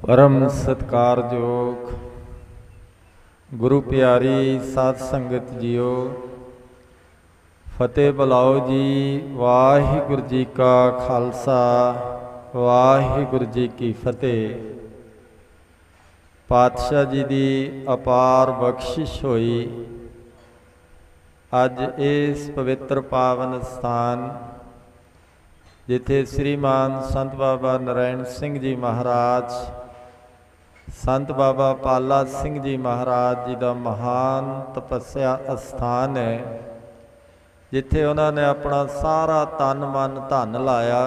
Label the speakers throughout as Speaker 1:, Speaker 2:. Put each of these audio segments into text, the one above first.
Speaker 1: परम सत्कारयोग गुरु प्यारी साध संगत जियो, फतेह बुलाओ जी। वाहिगुरु जी का खालसा, वाहिगुरु जी की फतेह। पातशाह जी की अपार बख्शिश होई अज इस पवित्र पावन स्थान जिथे श्रीमान संत बाबा नारायण सिंह जी महाराज, संत बाबा पाला सिंह जी महाराज जी का महान तपस्या अस्थान है, जिथे उन्होंने अपना सारा तन मन धन लाया।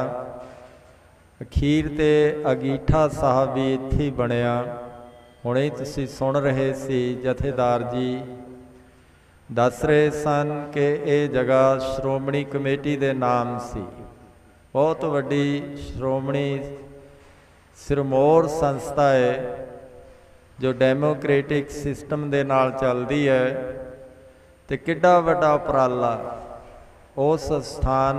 Speaker 1: अखीर ते अगीठा साहब भी इत्थे ही बनिया। हुणे तुसीं सुन रहे सी जथेदार जी दस रहे सन कि ये जगह श्रोमणी कमेटी के नाम सी। बहुत वड्डी श्रोमणी सिरमौर संस्था है जो डेमोक्रेटिक सिस्टम दे नाल चलदी है। ते किड्डा वड्डा उपराला उस स्थान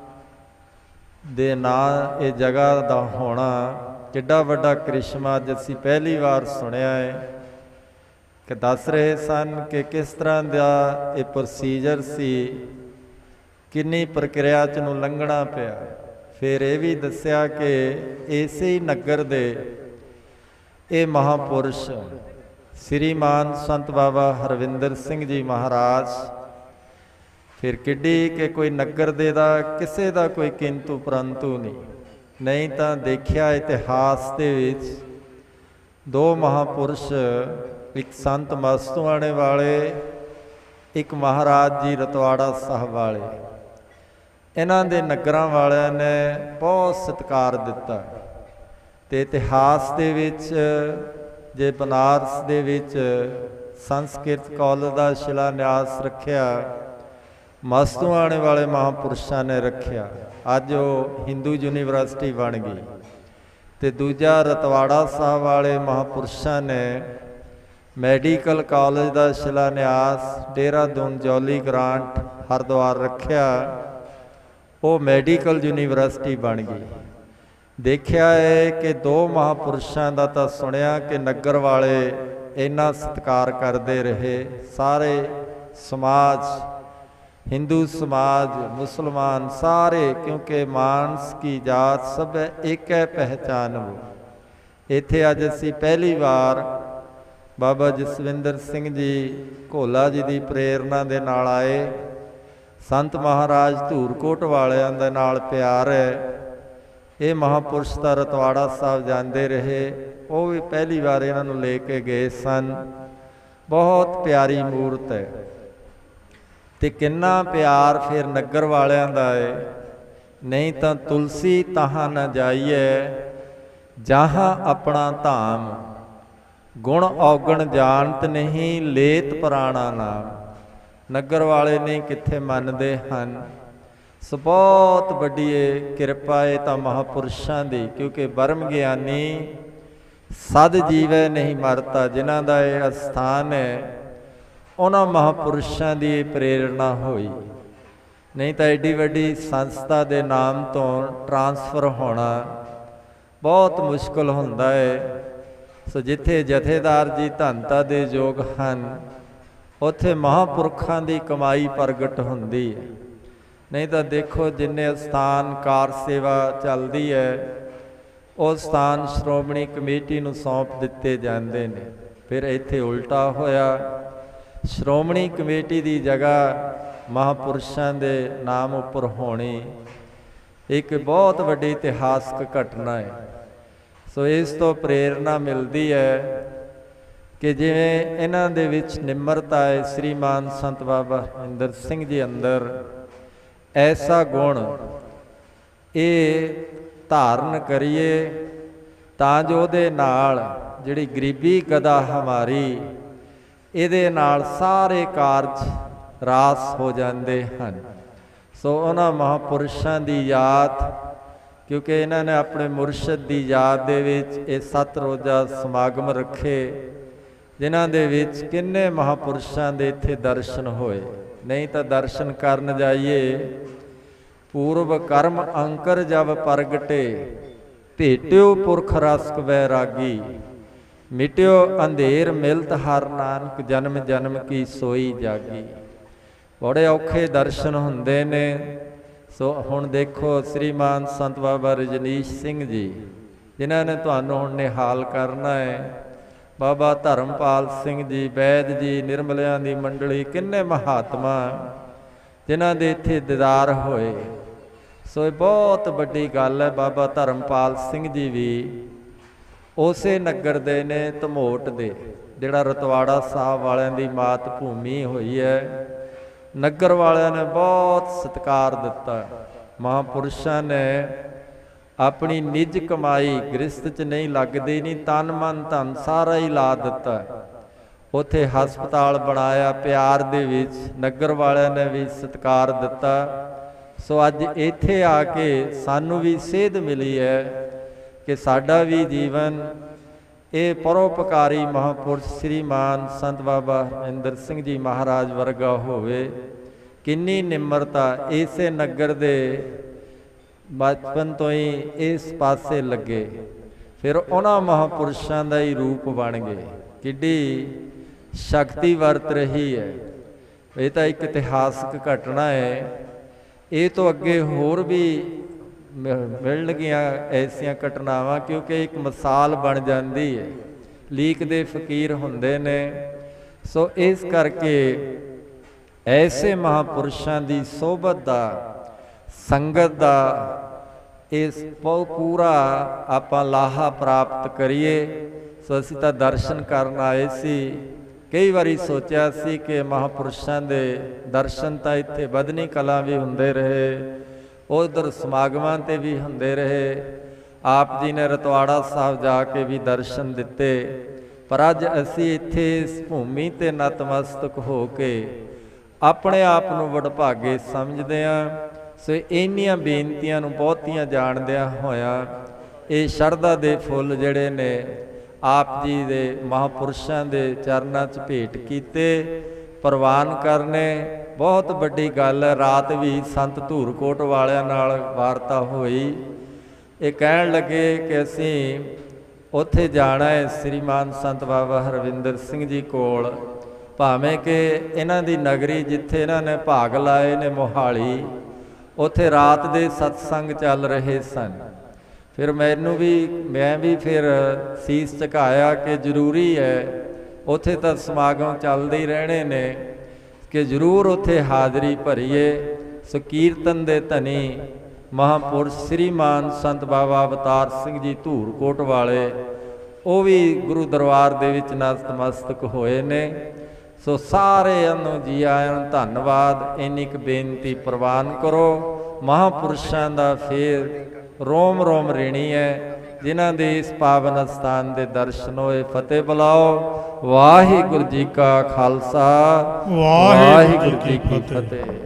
Speaker 1: दे नाल ये जगह दा होना, किड्डा वड्डा करिश्मा अज असीं पहली बार सुनिया है। कि दस रहे सन कि किस तरह का ये प्रोसीजर सी, किन्नी प्रक्रिया च नूं लंघना पिया। फिर ये भी दस्या कि इसे ही नगर दे ये महापुरुष श्रीमान संत बाबा हरविंदर सिंह जी महाराज, फिर किड्डी के कोई नगर दे दा किसे दा कोई किंतु परंतु नहीं तो देखिया इतिहास दे विच दो महापुरुष, एक संत मस्तूआणे वाले, एक महाराज जी रतवाड़ा साहब वाले, इन्हां दे नगरां वालियां ने बहुत सत्कार दिता। ते इतिहास दे विच जे बनारस दे विच संस्कृत कॉलेज का शिलान्यास रखिया, मस्तूआणे वाले महापुरुषों ने रखिया। अज वो हिंदू यूनीवर्सिटी बन गई। ते दूजा रतवाड़ा साहब वाले महापुरुषों ने मैडिकल कॉलेज का शिलान्यास देहरादून जौली ग्रांट हरिद्वार रखिया। वो मैडिकल यूनीवर्सिटी बन गई। देखिया है कि दो महापुरुषों का तो सुनिया कि नगर वाले इन्ना सत्कार करते रहे। सारे समाज, हिंदू समाज, मुसलमान सारे, क्योंकि मानस की जात सब एक है पहचान वो। इत्थे अज असीं पहली बार बाबा जसविंदर सिंह जी घोला जी की प्रेरणा दे नाल आए। संत महाराज धूरकोट वालियां दे नाल प्यार है। ये महापुरुष तो रतवाड़ा साहब जाते रहे, वो भी पहली बार इन्हां नूं लेके गए सन। बहुत प्यारी मूर्त है। ते किन्ना प्यार फिर नगर वालियां दा है। नहीं तो तुलसी तहां न जाइए जहाँ अपना धाम, गुण औगण जानत नहीं लेत पुराणा नाम। नगर वाले नहीं कित्थे मनदे हन। सो बहुत वड्डी किरपा है तो महापुरुषों की, क्योंकि ब्रह्म ज्ञानी सद जीवै नहीं मरता, जिन्हां दा यह अस्थान है उन्हां महापुरुषों की प्रेरणा हुई। नहीं तो एडी वड्डी संस्था के नाम तो ट्रांसफर होना बहुत मुश्किल हुंदा है। सो जिथे जथेदार जी धनता दे योग हन, उत्थे महापुरखों की कमाई प्रगट होंदी है। नहीं तो देखो जिन्ने स्थान कार सेवा चलती है वो स्थान श्रोमणी कमेटी नूं सौंप दिते जाते हैं। फिर इत्थे उल्टा होया, श्रोमणी कमेटी की जगह महापुरुषों के नाम उपर होनी एक बहुत वड्डी इतिहासक घटना है। सो इस तो प्रेरणा मिलती है कि जिवें इन्हां दे विच निम्रता है। श्रीमान संत बाबा हरविंदर सिंह जी अंदर ऐसा गुण ये धारण करिए तां जो उहदे नाल जिहड़ी गरीबी गदा हमारी, इहदे नाल सारे कारज रास हो जाते हैं। सो उन्हां महापुरुषों की याद, क्योंकि इन्होंने अपने मुरशद की याद दे विच ये 7 रोज़ा समागम रखे, जिन्हां दे विच किन्ने महापुरुषों के इत्थे दर्शन होए। नहीं तो दर्शन करन जाइए पूर्व कर्म अंकर जब प्रगटे ਭੇਟਿਓ ਪੁਰਖ ਰਸਕ ਵੈਰਾਗੀ, ਮਿਟਿਓ ਅੰਧੇਰ ਮਿਲਤ ਹਰ ਨਾਨਕ, ਜਨਮ ਜਨਮ ਕੀ ਸੋਈ ਜਾਗੀ। ਬੜੇ ਔਖੇ ਦਰਸ਼ਨ ਹੁੰਦੇ ਨੇ। ਸੋ ਹੁਣ ਦੇਖੋ ਸ੍ਰੀਮਾਨ ਸੰਤ ਬਾਬਾ ਰਜਨੀਸ਼ ਸਿੰਘ ਜੀ, ਜਿਨ੍ਹਾਂ ਨੇ ਤੁਹਾਨੂੰ ਹੁਣ ਨਿਹਾਲ ਕਰਨਾ ਹੈ, ਬਾਬਾ ਧਰਮਪਾਲ ਸਿੰਘ ਜੀ, ਵੈਦ ਜੀ, ਨਿਰਮਲਿਆਂ ਦੀ ਮੰਡਲੀ, ਕਿੰਨੇ ਮਹਾਤਮਾ ਜਿਨ੍ਹਾਂ ਦੇ ਇੱਥੇ ਦੀਦਾਰ ਹੋਏ। ਸੋ ਇਹ ਬਹੁਤ ਵੱਡੀ ਗੱਲ ਹੈ। ਬਾਬਾ ਧਰਮਪਾਲ ਸਿੰਘ ਜੀ ਵੀ ਉਸੇ ਨਗਰ ਦੇ ਨੇ, ਧਮੋਟ ਦੇ, ਜਿਹੜਾ ਰਤਵਾੜਾ ਸਾਹਿਬ ਵਾਲਿਆਂ ਦੀ ਮਾਤ ਭੂਮੀ ਹੋਈ ਹੈ। ਨਗਰ ਵਾਲਿਆਂ ਨੇ ਬਹੁਤ ਸਤਿਕਾਰ ਦਿੱਤਾ। ਮਹਾਂਪੁਰਸ਼ਾਂ ਨੇ ਆਪਣੀ ਨਿੱਜ ਕਮਾਈ, ਗ੍ਰਸਤ 'ਚ ਨਹੀਂ ਲੱਗਦੀ, ਨਹੀਂ, ਤਨ ਮਨ ਧਨ ਸਾਰਾ ਹੀ ਲਾ ਦਿੱਤਾ। ਉੱਥੇ ਹਸਪਤਾਲ ਬਣਾਇਆ ਪਿਆਰ ਦੇ ਵਿੱਚ, ਨਗਰ ਵਾਲਿਆਂ ਨੇ ਵੀ ਸਤਿਕਾਰ ਦਿੱਤਾ। ਸੋ ਅੱਜ ਇੱਥੇ ਆ ਕੇ ਸਾਨੂੰ ਵੀ ਸੇਧ ਮਿਲੀ ਹੈ ਕਿ ਸਾਡਾ ਵੀ ਜੀਵਨ ਇਹ ਪਰਉਪਕਾਰੀ ਮਹਾਂਪੁਰਸ਼ ਸ੍ਰੀਮਾਨ ਸੰਤ ਬਾਬਾ ਹਰਮਿੰਦਰ ਸਿੰਘ ਜੀ ਮਹਾਰਾਜ ਵਰਗਾ ਹੋਵੇ। ਕਿੰਨੀ ਨਿਮਰਤਾ। ਇਸੇ ਨਗਰ ਦੇ ਬਚਪਨ ਤੋਂ ਹੀ ਇਸ ਪਾਸੇ ਲੱਗੇ, ਫਿਰ ਉਹਨਾਂ ਮਹਾਂਪੁਰਸ਼ਾਂ ਦਾ ਹੀ ਰੂਪ ਬਣ ਗਏ। ਕਿੱਡੀ ਸ਼ਕਤੀ ਵਰਤ ਰਹੀ ਹੈ। ਇਹ ਤਾਂ ਇੱਕ ਇਤਿਹਾਸਕ ਘਟਨਾ ਹੈ। ਇਹ ਤੋਂ ਅੱਗੇ ਹੋਰ ਵੀ ਮਿਲਣਗੀਆਂ ਐਸੀਆਂ ਘਟਨਾਵਾਂ, ਕਿਉਂਕਿ ਇੱਕ ਮਿਸਾਲ ਬਣ ਜਾਂਦੀ ਹੈ। ਲੀਕ ਦੇ ਫਕੀਰ ਹੁੰਦੇ ਨੇ। ਸੋ ਇਸ ਕਰਕੇ ਐਸੇ ਮਹਾਂਪੁਰਸ਼ਾਂ ਦੀ ਸੋਭਤ ਦਾ, ਸੰਗਤ ਦਾ ਇਸ ਪੂਰਾ ਆਪਾਂ ਲਾਹਾ ਪ੍ਰਾਪਤ ਕਰੀਏ। ਸੋ ਅਸੀਂ ਤਾਂ ਦਰਸ਼ਨ ਕਰਨ ਆਏ ਸੀ। ਕਈ ਵਾਰੀ ਸੋਚਿਆ ਸੀ ਕਿ ਮਹਾਂਪੁਰਸ਼ਾਂ ਦੇ ਦਰਸ਼ਨ ਤਾਂ ਇੱਥੇ ਬਦਨੀ ਕਲਾਂ ਵੀ ਹੁੰਦੇ ਰਹੇ, ਉਧਰ ਸਮਾਗਮਾਂ 'ਤੇ ਵੀ ਹੁੰਦੇ ਰਹੇ। ਆਪ ਜੀ ਨੇ ਰਤਵਾੜਾ ਸਾਹਿਬ ਜਾ ਕੇ ਵੀ ਦਰਸ਼ਨ ਦਿੱਤੇ। ਪਰ ਅੱਜ ਅਸੀਂ ਇੱਥੇ ਇਸ ਭੂਮੀ 'ਤੇ ਨਤਮਸਤਕ ਹੋ ਕੇ ਆਪਣੇ ਆਪ ਨੂੰ ਵਡਭਾਗੇ ਸਮਝਦੇ ਹਾਂ। ਸੋ ਇੰਨੀਆਂ ਬੇਨਤੀਆਂ ਨੂੰ ਬਹੁਤੀਆਂ ਜਾਣਦਿਆਂ ਹੋਇਆਂ ਇਹ ਸ਼ਰਧਾ ਦੇ ਫੁੱਲ ਜਿਹੜੇ ਨੇ ਆਪ ਜੀ ਦੇ ਮਹਾਂਪੁਰਸ਼ਾਂ ਦੇ ਚਰਨਾਂ 'ਚ ਭੇਟ ਕੀਤੇ, ਪ੍ਰਵਾਨ ਕਰਨੇ ਬਹੁਤ ਵੱਡੀ ਗੱਲ ਹੈ। ਰਾਤ ਵੀ ਸੰਤ ਧੂਰਕੋਟ ਵਾਲਿਆਂ ਨਾਲ ਵਾਰਤਾ ਹੋਈ। ਇਹ ਕਹਿਣ ਲੱਗੇ ਕਿ ਅਸੀਂ ਉੱਥੇ ਜਾਣਾ ਹੈ ਸ੍ਰੀਮਾਨ ਸੰਤ ਬਾਬਾ ਹਰਵਿੰਦਰ ਸਿੰਘ ਜੀ ਕੋਲ, ਭਾਵੇਂ ਕਿ ਇਹਨਾਂ ਦੀ ਨਗਰੀ ਜਿੱਥੇ ਇਹਨਾਂ ਨੇ ਭਾਗ ਲਾਏ ਨੇ ਮੋਹਾਲੀ, ਉੱਥੇ ਰਾਤ ਦੇ ਸਤਸੰਗ ਚੱਲ ਰਹੇ ਸਨ। ਫਿਰ ਮੈਂ ਵੀ ਫਿਰ ਸੀਸ ਝੁਕਾਇਆ ਕਿ ਜ਼ਰੂਰੀ ਹੈ, ਉੱਥੇ ਤਾਂ ਸਮਾਗਮ ਚੱਲਦੇ ਹੀ ਰਹਿਣੇ ਨੇ, ਕਿ ਜ਼ਰੂਰ ਉੱਥੇ ਹਾਜ਼ਰੀ ਭਰੀਏ। ਸੋ ਕੀਰਤਨ ਦੇ ਧਨੀ ਮਹਾਂਪੁਰਸ਼ ਸ੍ਰੀਮਾਨ ਸੰਤ ਬਾਬਾ ਅਵਤਾਰ ਸਿੰਘ ਜੀ ਧੂਰਕੋਟ ਵਾਲੇ, ਉਹ ਵੀ ਗੁਰੂ ਦਰਬਾਰ ਦੇ ਵਿੱਚ ਨਤਮਸਤਕ ਹੋਏ ਨੇ। ਸੋ ਸਾਰਿਆਂ ਨੂੰ ਜੀ ਆਇਆਂ ਨੂੰ ਧੰਨਵਾਦ। ਇੰਨੀ ਕੁ ਬੇਨਤੀ ਪ੍ਰਵਾਨ ਕਰੋ। ਮਹਾਂਪੁਰਸ਼ਾਂ ਦਾ ਫੇਰ ਰੋਮ ਰੋਮ ਰਿਣੀ ਹੈ, ਜਿਨ੍ਹਾਂ ਦੇ ਇਸ ਪਾਵਨ ਸਥਾਨ ਦੇ ਦਰਸ਼ਨ ਹੋਏ। ਫਤਿਹ ਬੁਲਾਓ। ਵਾਹਿਗੁਰੂ ਜੀ ਕਾ ਖਾਲਸਾ, ਵਾਹਿਗੁਰੂ ਜੀ ਕੀ ਫਤਿਹ।